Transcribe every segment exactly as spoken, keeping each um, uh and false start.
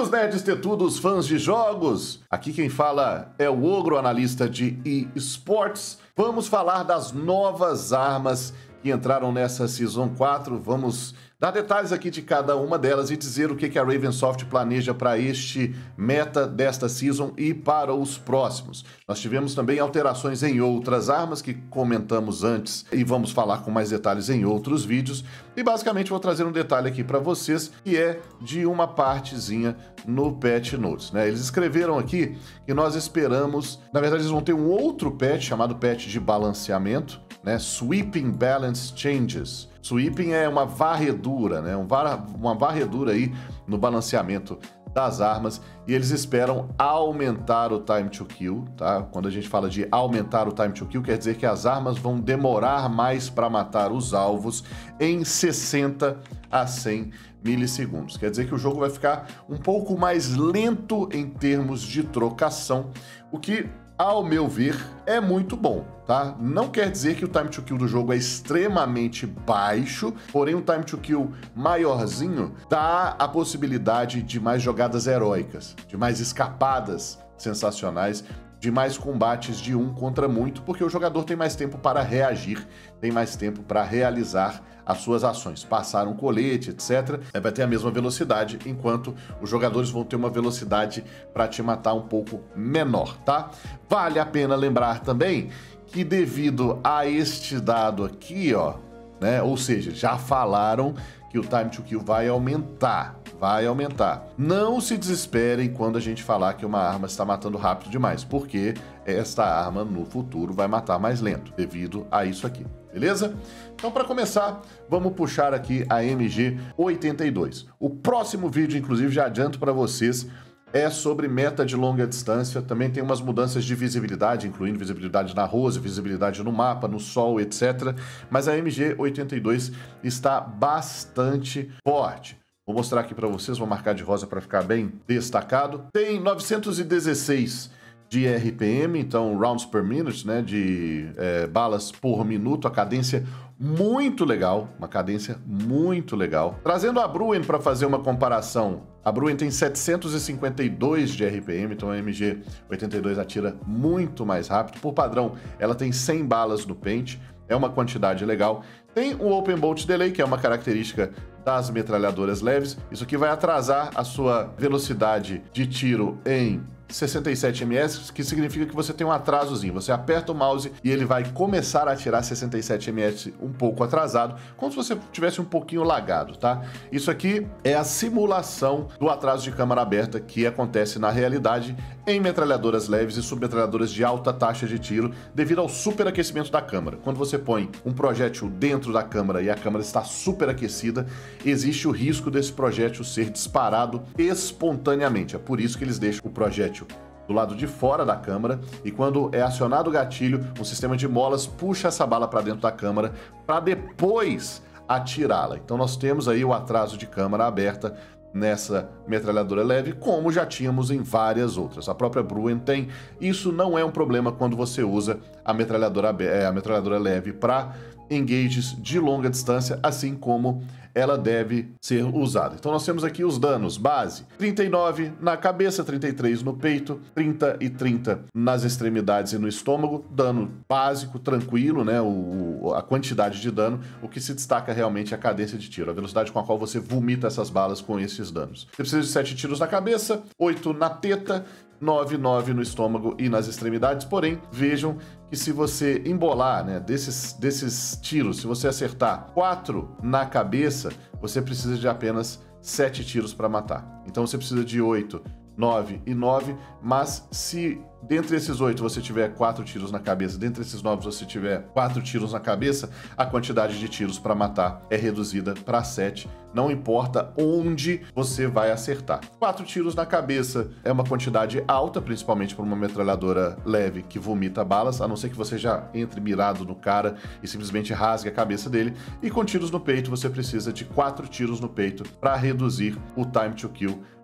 meus nerds tetudos, fãs de jogos! Aqui quem fala é o Ogro, analista de eSports. Vamos falar das novas armas que entraram nessa Season quatro. Vamos dar detalhes aqui de cada uma delas e dizer o que a Ravensoft planeja para este meta desta Season e para os próximos. Nós tivemos também alterações em outras armas que comentamos antes e vamos falar com mais detalhes em outros vídeos. E basicamente vou trazer um detalhe aqui para vocês que é de uma partezinha no Patch Notes, né? Eles escreveram aqui que nós esperamos, na verdade eles vão ter um outro patch chamado patch de balanceamento, né? Sweeping Balance Changes. Sweeping é uma varredura, né? Um var... uma varredura aí no balanceamento das armas, e eles esperam aumentar o time to kill, tá? Quando a gente fala de aumentar o time to kill, quer dizer que as armas vão demorar mais para matar os alvos em sessenta a cem milissegundos. Quer dizer que o jogo vai ficar um pouco mais lento em termos de trocação, o que, ao meu ver, é muito bom, tá? Não quer dizer que o time to kill do jogo é extremamente baixo, porém um time to kill maiorzinho dá a possibilidade de mais jogadas heróicas, de mais escapadas sensacionais, de mais combates de um contra muito, porque o jogador tem mais tempo para reagir, tem mais tempo para realizar as suas ações, passar um colete, etcétera. É, vai ter a mesma velocidade, enquanto os jogadores vão ter uma velocidade para te matar um pouco menor, tá? Vale a pena lembrar também que devido a este dado aqui, ó, né, ou seja, já falaram que o time to kill vai aumentar, vai aumentar. Não se desesperem quando a gente falar que uma arma está matando rápido demais, porque esta arma no futuro vai matar mais lento, devido a isso aqui, beleza? Então, para começar, vamos puxar aqui a M G oitenta e dois. O próximo vídeo, inclusive, já adianto para vocês, é sobre meta de longa distância. Também tem umas mudanças de visibilidade, incluindo visibilidade na rua, visibilidade no mapa, no sol, etcétera. Mas a M G oitenta e dois está bastante forte. Vou mostrar aqui para vocês, vou marcar de rosa para ficar bem destacado. Tem novecentos e dezesseis de R P M, então rounds per minute, né, de é, balas por minuto, a cadência muito legal, uma cadência muito legal. Trazendo a Bruen para fazer uma comparação, a Bruen tem setecentos e cinquenta e dois de R P M, então a M G oitenta e dois atira muito mais rápido. Por padrão, ela tem cem balas no pente, é uma quantidade legal. Tem o Open Bolt Delay, que é uma característica das metralhadoras leves. Isso aqui vai atrasar a sua velocidade de tiro em sessenta e sete miléssimos, que significa que você tem um atrasozinho. Você aperta o mouse e ele vai começar a atirar sessenta e sete miléssimos um pouco atrasado, como se você tivesse um pouquinho lagado, tá? Isso aqui é a simulação do atraso de câmara aberta que acontece na realidade em metralhadoras leves e submetralhadoras de alta taxa de tiro, devido ao superaquecimento da câmara. Quando você põe um projétil dentro da câmara e a câmara está superaquecida, existe o risco desse projétil ser disparado espontaneamente. É por isso que eles deixam o projétil do lado de fora da câmara, e quando é acionado o gatilho, um sistema de molas puxa essa bala para dentro da câmara para depois atirá-la. Então nós temos aí o atraso de câmara aberta nessa metralhadora leve, como já tínhamos em várias outras. A própria Bruen tem. Isso não é um problema quando você usa a metralhadora, a metralhadora leve para engages de longa distância, assim como ela deve ser usada. Então nós temos aqui os danos base: trinta e nove na cabeça, trinta e três no peito, trinta e trinta nas extremidades e no estômago. Dano básico, tranquilo, né? O, a quantidade de dano. O que se destaca realmente é a cadência de tiro, a velocidade com a qual você vomita essas balas com esses danos. Você precisa de sete tiros na cabeça, oito na teta, nove, nove no estômago e nas extremidades. Porém, vejam que se você embolar, né, desses, desses tiros, se você acertar quatro na cabeça, você precisa de apenas sete tiros para matar. Então você precisa de oito, nove e nove, mas se dentre esses oito você tiver quatro tiros na cabeça, dentre esses nove você tiver quatro tiros na cabeça, a quantidade de tiros para matar é reduzida para sete, não importa onde você vai acertar. Quatro tiros na cabeça é uma quantidade alta, principalmente para uma metralhadora leve que vomita balas, a não ser que você já entre mirado no cara e simplesmente rasgue a cabeça dele. E com tiros no peito você precisa de quatro tiros no peito para reduzir o time to kill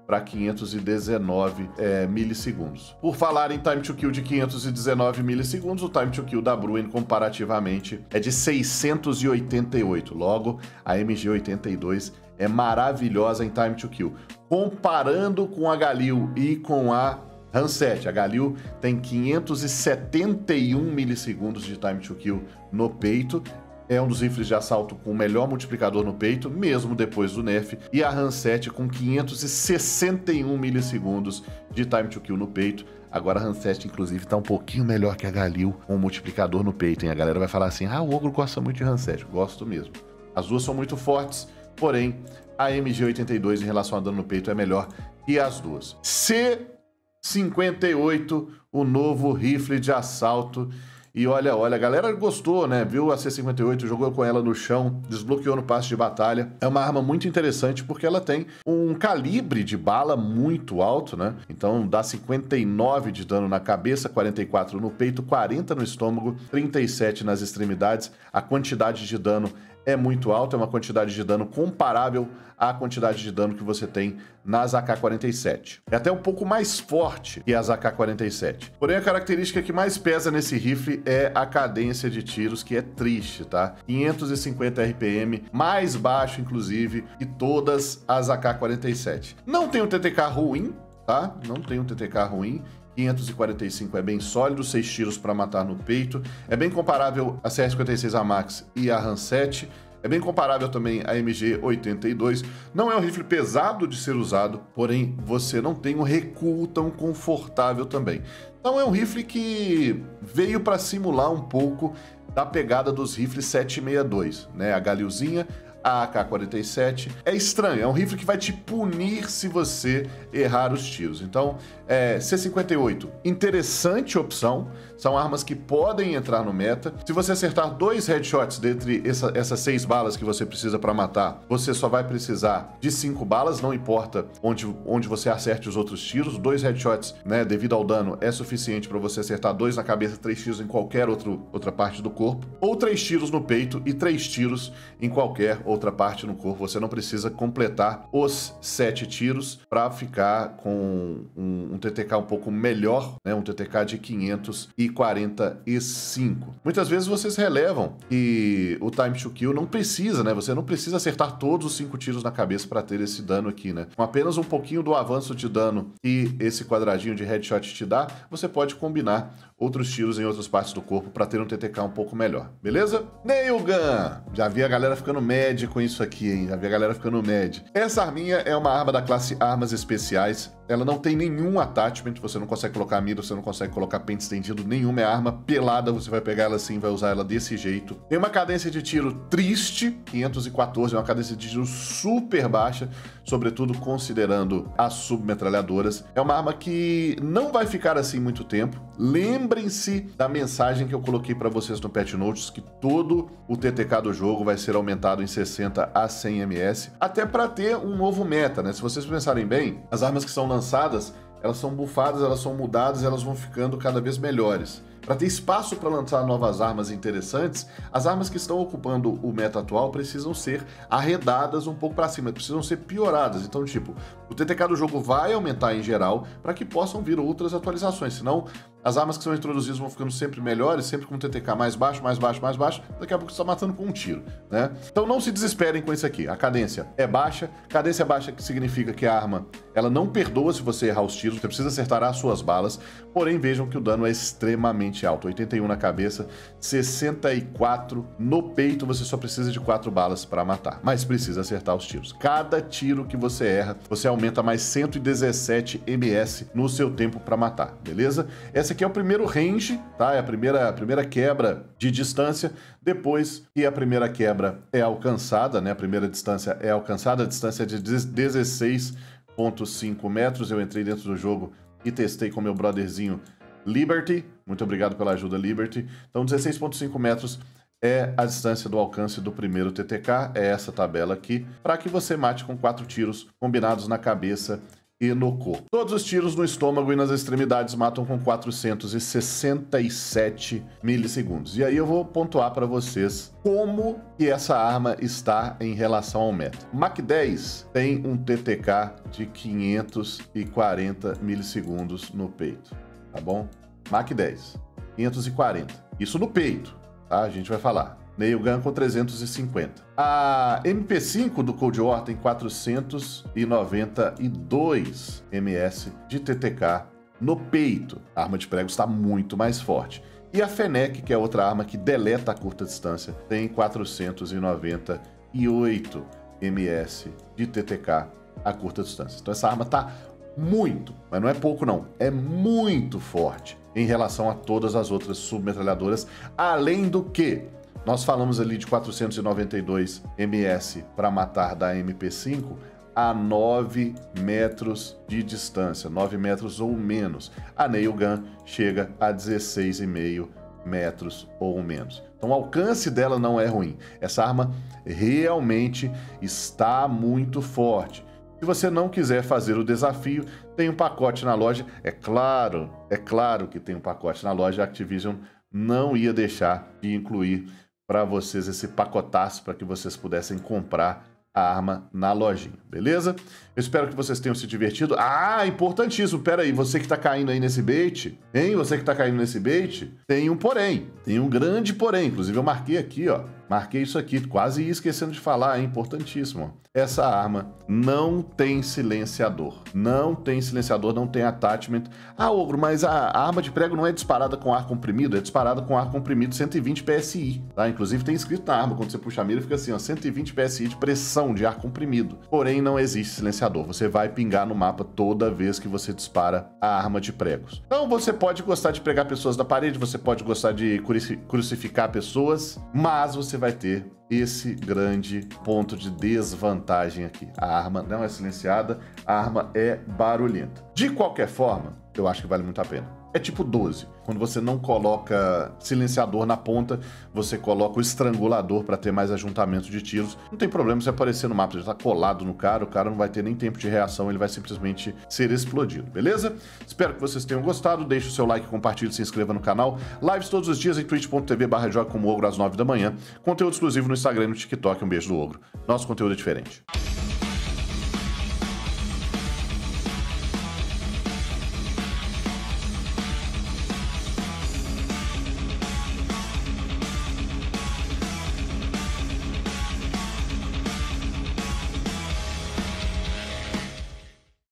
para quinhentos e dezenove é, milissegundos. Por falar em time to kill de quinhentos e dezenove milissegundos, o time to kill da Bruen comparativamente é de seiscentos e oitenta e oito. Logo, a M G oitenta e dois é maravilhosa em time to kill. Comparando com a Galil e com a Hanset, a Galil tem quinhentos e setenta e um milissegundos de time to kill no peito. É um dos rifles de assalto com o melhor multiplicador no peito, mesmo depois do nerf. E a Hanset com quinhentos e sessenta e um milissegundos de time to kill no peito. Agora a Hanset, inclusive, está um pouquinho melhor que a Galil com o multiplicador no peito, hein? A galera vai falar assim, ah, o Ogro gosta muito de Hanset. Gosto mesmo. As duas são muito fortes, porém, a M G oitenta e dois em relação a dano no peito é melhor que as duas. C cinquenta e oito, o novo rifle de assalto. E olha, olha, a galera gostou, né? Viu a C cinquenta e oito, jogou com ela no chão, desbloqueou no passe de batalha. É uma arma muito interessante porque ela tem um calibre de bala muito alto, né? Então dá cinquenta e nove de dano na cabeça, quarenta e quatro no peito, quarenta no estômago, trinta e sete nas extremidades. A quantidade de dano é muito alta, é uma quantidade de dano comparável à quantidade de dano que você tem nas A K quarenta e sete. É até um pouco mais forte que as A K quarenta e sete. Porém, a característica que mais pesa nesse rifle é a cadência de tiros, que é triste, tá? quinhentos e cinquenta R P M, mais baixo, inclusive, que todas as A K quarenta e sete. Não tem um T T K ruim, tá? Não tem um T T K ruim. quinhentos e quarenta e cinco é bem sólido, seis tiros para matar no peito. É bem comparável a C R cinquenta e seis A Max e a Hanset. É bem comparável também a M G oitenta e dois. Não é um rifle pesado de ser usado, porém você não tem um recuo tão confortável também. Então é um rifle que veio para simular um pouco da pegada dos rifles sete sessenta e dois, né? A Galilzinha, a A K quarenta e sete. É estranho, é um rifle que vai te punir se você errar os tiros. Então, é, C cinquenta e oito, interessante opção. São armas que podem entrar no meta. Se você acertar dois headshots dentre essa, essas seis balas que você precisa para matar, você só vai precisar de cinco balas, não importa onde, onde você acerte os outros tiros. Dois headshots, né, devido ao dano, é suficiente para você acertar dois na cabeça, três tiros em qualquer outro, outra parte do corpo. Ou três tiros no peito e três tiros em qualquer outra parte no corpo. Você não precisa completar os sete tiros para ficar com um, um T T K um pouco melhor, né, um T T K de quinhentos e quarenta e cinco. Muitas vezes vocês relevam que o time to kill não precisa, né? Você não precisa acertar todos os cinco tiros na cabeça para ter esse dano aqui, né? Com apenas um pouquinho do avanço de dano que esse quadradinho de headshot te dá, você pode combinar outros tiros em outras partes do corpo para ter um T T K um pouco melhor, beleza? Nailgun! Já vi a galera ficando mad com isso aqui, hein? Já vi a galera ficando mad. Essa arminha é uma arma da classe Armas Especiais. Ela não tem nenhum attachment, você não consegue colocar mira, você não consegue colocar pente estendido, nenhuma é arma pelada, você vai pegar ela assim, vai usar ela desse jeito. Tem uma cadência de tiro triste, quinhentos e quatorze, é uma cadência de tiro super baixa, sobretudo considerando as submetralhadoras. É uma arma que não vai ficar assim muito tempo. Lembrem-se da mensagem que eu coloquei para vocês no Patch Notes, que todo o T T K do jogo vai ser aumentado em sessenta a cem ms, até para ter um novo meta, né? Se vocês pensarem bem, as armas que são lançadas, elas são bufadas, elas são mudadas, elas vão ficando cada vez melhores. Para ter espaço para lançar novas armas interessantes, as armas que estão ocupando o meta atual precisam ser arredadas um pouco para cima, precisam ser pioradas. Então, tipo, o T T K do jogo vai aumentar em geral para que possam vir outras atualizações, senão as armas que são introduzidas vão ficando sempre melhores, sempre com um T T K mais baixo, mais baixo, mais baixo, daqui a pouco você está matando com um tiro, né? Então não se desesperem com isso aqui. A cadência é baixa, cadência baixa que significa que a arma, ela não perdoa se você errar os tiros, você precisa acertar as suas balas, porém vejam que o dano é extremamente alto, oitenta e um na cabeça, sessenta e quatro no peito, você só precisa de quatro balas para matar, mas precisa acertar os tiros. Cada tiro que você erra, você aumenta mais cento e dezessete ms no seu tempo para matar, beleza? Essa aqui é o primeiro range, tá? É a primeira, a primeira quebra de distância. Depois que a primeira quebra é alcançada, né? A primeira distância é alcançada, a distância é de dezesseis vírgula cinco metros. Eu entrei dentro do jogo e testei com meu brotherzinho Liberty. Muito obrigado pela ajuda, Liberty. Então, dezesseis vírgula cinco metros é a distância do alcance do primeiro T T K. É essa tabela aqui, para que você mate com quatro tiros combinados na cabeça e no corpo. Todos os tiros no estômago e nas extremidades matam com quatrocentos e sessenta e sete milissegundos. E aí eu vou pontuar para vocês como que essa arma está em relação ao meta. Mach dez tem um T T K de quinhentos e quarenta milissegundos no peito, tá bom? Mach dez, quinhentos e quarenta. Isso no peito, tá? A gente vai falar. Nailgun com trezentos e cinquenta. A M P cinco do Cold War tem quatrocentos e noventa e dois milímetros de T T K no peito. A arma de prego está muito mais forte. E a Fennec, que é outra arma que deleta a curta distância, tem quatrocentos e noventa e oito milímetros de T T K a curta distância. Então essa arma está muito, mas não é pouco não, é muito forte em relação a todas as outras submetralhadoras, além do que nós falamos ali de quatrocentos e noventa e dois milímetros para matar da M P cinco a nove metros de distância, nove metros ou menos. A Nailgun chega a dezesseis vírgula cinco metros ou menos. Então o alcance dela não é ruim. Essa arma realmente está muito forte. Se você não quiser fazer o desafio, tem um pacote na loja. É claro, é claro que tem um pacote na loja. A Activision não ia deixar de incluir para vocês esse pacotaço para que vocês pudessem comprar a arma na lojinha, beleza? Eu espero que vocês tenham se divertido. Ah, importantíssimo, pera aí, você que tá caindo aí nesse bait, hein? Você que tá caindo nesse bait, tem um porém, tem um grande porém, inclusive eu marquei aqui, ó, marquei isso aqui, quase ia esquecendo de falar, hein? Importantíssimo. Essa arma não tem silenciador, não tem silenciador, não tem attachment. Ah, Ogro, mas a arma de prego não é disparada com ar comprimido, é disparada com ar comprimido cento e vinte P S I, tá? Inclusive tem escrito na arma, quando você puxa a mira, fica assim, ó, cento e vinte P S I de pressão de ar comprimido. Porém, não existe silenciador, você vai pingar no mapa toda vez que você dispara a arma de pregos. Então você pode gostar de pregar pessoas da parede, você pode gostar de crucificar pessoas, mas você vai ter esse grande ponto de desvantagem aqui. A arma não é silenciada, a arma é barulhenta. De qualquer forma, eu acho que vale muito a pena. É tipo doze. Quando você não coloca silenciador na ponta, você coloca o estrangulador para ter mais ajuntamento de tiros. Não tem problema se aparecer no mapa, já está colado no cara, o cara não vai ter nem tempo de reação, ele vai simplesmente ser explodido, beleza? Espero que vocês tenham gostado, deixe o seu like, compartilhe, se inscreva no canal. Lives todos os dias em twitch ponto tv barra joga como ogro às nove da manhã. Conteúdo exclusivo no Instagram e no TikTok. Um beijo do Ogro. Nosso conteúdo é diferente.